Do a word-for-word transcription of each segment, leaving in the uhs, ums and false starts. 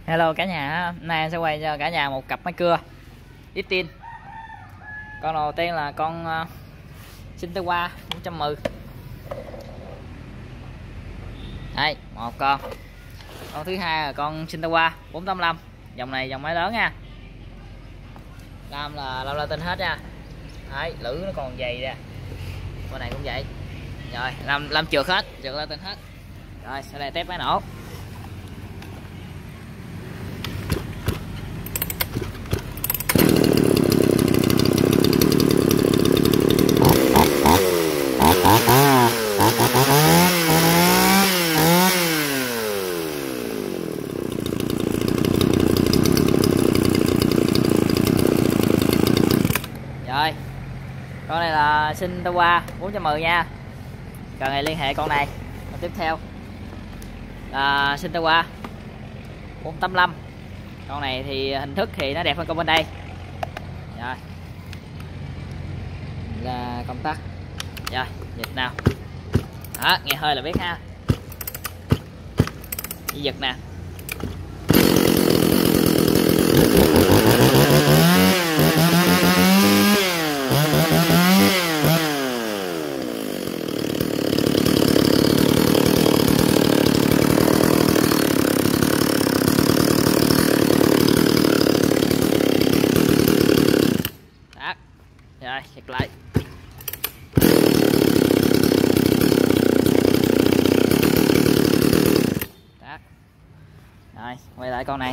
Hello cả nhà, hôm nay em sẽ quay cho cả nhà một cặp máy cưa ít tin. Con đầu tiên là con uh, Shintewa bốn trăm mười. Đây, một con. Con thứ hai là con Shintewa bốn tám lăm. Dòng này dòng máy lớn nha. Lam là lam latin hết nha. Đấy, lưỡi nó còn dày ra. Con này cũng vậy. Rồi, lam lam trượt hết, trượt latin hết. Rồi, sau đây test máy nổ. Rồi, con này là Shintewa bốn trăm mười nha. Cần này liên hệ con này. Con tiếp theo là Shintewa bốn tám lăm. Con này thì hình thức thì nó đẹp hơn con bên đây. Rồi, là công tắc. Rồi, giật nào. Đó, nghe hơi là biết ha. Đi giật nè. Đó. Rồi, giật lại. Đó. Rồi, quay lại con này.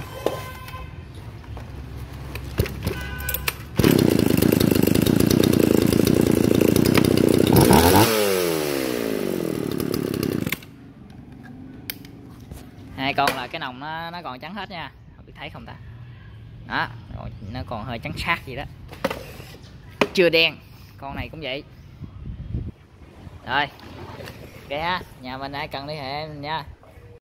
Hai con là cái nòng nó nó còn trắng hết nha, không biết thấy không ta. Đó, nó còn hơi trắng sát gì đó, chưa đen. Con này cũng vậy. Rồi, ok ha, nhà mình ai cần liên hệ nha.